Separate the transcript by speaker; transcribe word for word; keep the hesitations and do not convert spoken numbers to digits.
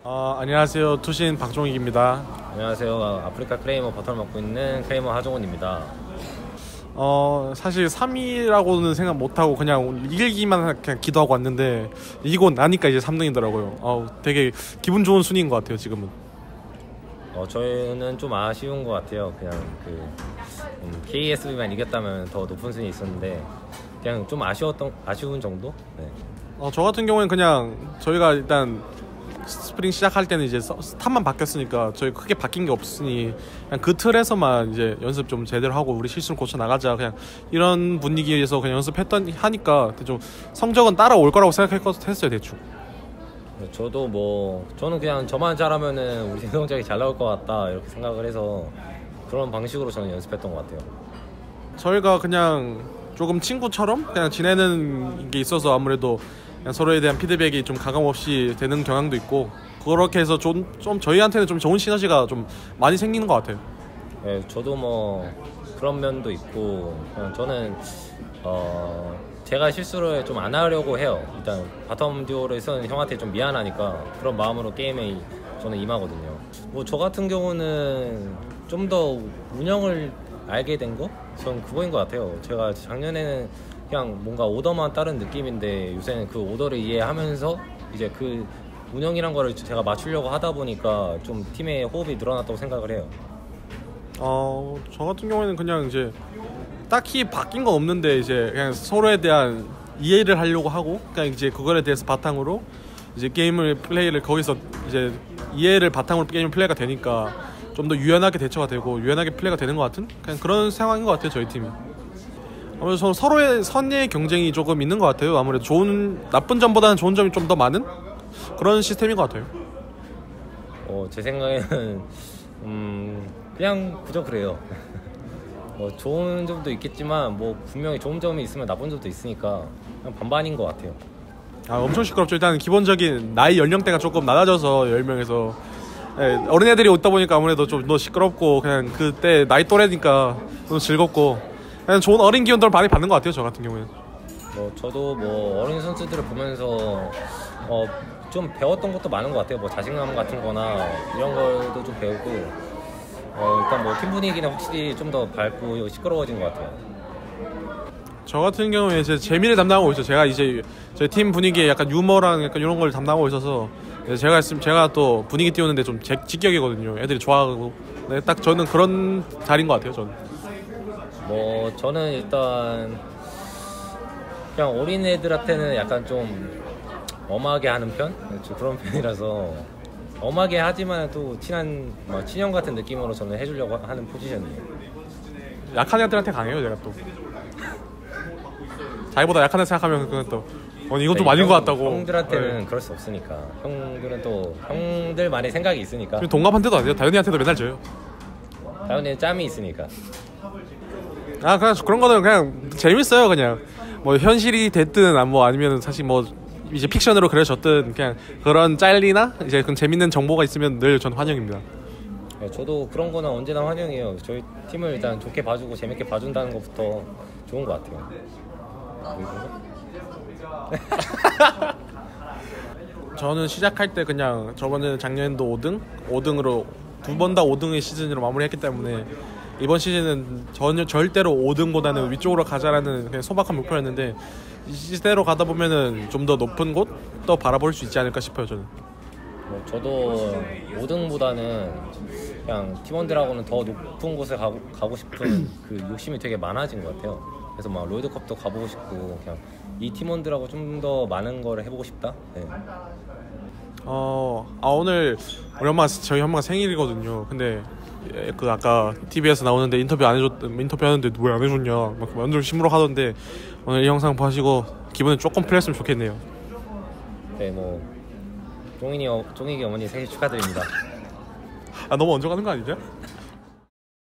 Speaker 1: 어, 안녕하세요. 투신 박종익입니다.
Speaker 2: 안녕하세요. 아프리카 클레이머 버터를 맡고 있는 클레이머 하종훈입니다.
Speaker 1: 어, 사실 삼 위라고는 생각 못하고 그냥 이길기만 그냥 기도하고 왔는데 이기고 나니까 이제 삼 등이더라고요. 어, 되게 기분 좋은 순위인 것 같아요, 지금은.
Speaker 2: 어, 저희는 좀 아쉬운 것 같아요. 그냥 그 음, 케이에스비만 이겼다면 더 높은 순위 있었는데 그냥 좀 아쉬웠던 아쉬운 정도? 네.
Speaker 1: 어, 저 같은 경우에는 그냥 저희가 일단 스프링 시작할 때는 이제 스탑만 바뀌었으니까 저희 크게 바뀐 게 없으니 그냥 그 틀에서만 이제 연습 좀 제대로 하고 우리 실수를 고쳐 나가자, 그냥 이런 분위기에서 그냥 연습했던 하니까 좀 성적은 따라올 거라고 생각했어요, 대충.
Speaker 2: 저도 뭐 저는 그냥 저만 잘하면은 우리 성적이 잘 나올 것 같다 이렇게 생각을 해서 그런 방식으로 저는 연습했던 것 같아요.
Speaker 1: 저희가 그냥 조금 친구처럼 그냥 지내는 게 있어서 아무래도 그냥 서로에 대한 피드백이 좀 가감없이 되는 경향도 있고, 그렇게 해서 좀, 좀 저희한테는 좀 좋은 시너지가 좀 많이 생기는 것 같아요.
Speaker 2: 네, 저도 뭐 그런 면도 있고 그냥 저는 어 제가 실수를 좀 안 하려고 해요. 일단 바텀 듀오를 쓰는 형한테 좀 미안하니까 그런 마음으로 게임에 저는 임하거든요. 뭐 저 같은 경우는 좀 더 운영을 알게 된 거? 전 그거인 것 같아요. 제가 작년에는 그냥 뭔가 오더만 따른 느낌인데 요새는 그 오더를 이해하면서 이제 그 운영이란 거를 제가 맞추려고 하다 보니까 좀 팀의 호흡이 늘어났다고 생각을 해요.
Speaker 1: 어, 저 같은 경우에는 그냥 이제 딱히 바뀐 건 없는데 이제 그냥 서로에 대한 이해를 하려고 하고 그냥 이제 그거에 대해서 바탕으로 이제 게임을 플레이를 거기서 이제 이해를 바탕으로 게임 플레이가 되니까 좀 더 유연하게 대처가 되고 유연하게 플레이가 되는 것 같은 그냥 그런 상황인 것 같아요, 저희 팀이. 아무래도 서로의 선의 경쟁이 조금 있는 것 같아요. 아무래도 좋은 나쁜 점보다는 좋은 점이 좀 더 많은 그런 시스템인 것 같아요.
Speaker 2: 어, 제 생각에는 음, 그냥 그저 그래요. 뭐 좋은 점도 있겠지만 뭐 분명히 좋은 점이 있으면 나쁜 점도 있으니까 그냥 반반인 것 같아요.
Speaker 1: 아, 엄청 시끄럽죠. 일단 기본적인 나이 연령대가 조금 낮아져서 열 명에서 예, 어린애들이 오다 보니까 아무래도 좀 더 시끄럽고 그냥 그때 나이 또래니까 좀 즐겁고 그냥 좋은 어린 기운들을 많이 받는 것 같아요, 저 같은 경우에는.
Speaker 2: 뭐 저도 뭐 어린 선수들을 보면서 어, 좀 배웠던 것도 많은 것 같아요. 뭐 자신감 같은 거나 이런 걸도 좀 배우고 어, 일단 뭐 팀 분위기는 확실히 좀 더 밝고 시끄러워진 것 같아요.
Speaker 1: 저 같은 경우에 이제 재미를 담당하고 있어요. 제가 이제 저희 팀 분위기에 약간 유머랑 약간 이런 걸 담당하고 있어서 제가 있으면 제가 또 분위기 띄우는데 좀 제, 직격이거든요. 애들이 좋아하고. 네, 딱 저는 그런 자리인 것 같아요, 저는.
Speaker 2: 뭐 저는 일단 그냥 어린 애들한테는 약간 좀 엄하게 하는 편? 그런 편이라서 엄하게 하지만 또 친한 뭐 친형 같은 느낌으로 저는 해주려고 하는 포지션이에요.
Speaker 1: 약한 애들한테 강해요, 제가 또. 자기보다 약한 애 생각하면 그건 또 어, 이건 좀 아닌 것 같다고.
Speaker 2: 형들한테는
Speaker 1: 네.
Speaker 2: 그럴 수 없으니까. 형들은 또 형들만의 생각이 있으니까.
Speaker 1: 동갑한테도 안 돼요. 다현이한테도 맨날 져요.
Speaker 2: 다현이는 짬이 있으니까.
Speaker 1: 아, 그냥 그런 거는 그냥 재밌어요. 그냥 뭐 현실이 됐든 뭐 아니면 사실 뭐 이제 픽션으로 그려졌든 그냥 그런 짤리나 이제 그런 재밌는 정보가 있으면 늘 전 환영입니다.
Speaker 2: 네, 저도 그런 거는 언제나 환영해요. 저희 팀을 일단 좋게 봐주고 재밌게 봐준다는 것부터 좋은 것 같아요.
Speaker 1: 저는 시작할 때 그냥 저번에 작년에도 오 등? 오 등으로 두 번 다 오 등의 시즌으로 마무리했기 때문에 이번 시즌은 전혀 절대로 오 등보다는 위쪽으로 가자라는 그냥 소박한 목표였는데 이 시대로 가다 보면은 좀 더 높은 곳 또 바라볼 수 있지 않을까 싶어요, 저는.
Speaker 2: 뭐 저도 오 등보다는 그냥 팀원들하고는 더 높은 곳에 가고, 가고 싶은 그 욕심이 되게 많아진 것 같아요. 그래서 막 롤드컵도 가보고 싶고 그냥 이 팀원들하고 좀 더 많은 거를 해보고 싶다. 네.
Speaker 1: 어, 아 오늘 우리 엄마 저희 엄마가 생일이거든요. 근데 그 아까 티비에서 나오는데 인터뷰 안 해줬 인터뷰 하는데 왜 안 해줬냐 막 완전 심으로 하던데 오늘 이 영상 보시고 기분이 조금 풀렸으면 좋겠네요.
Speaker 2: 네, 뭐 종인이 어, 종익이 어머니 생일 축하드립니다.
Speaker 1: 아 너무 얹어가는 거 아니죠?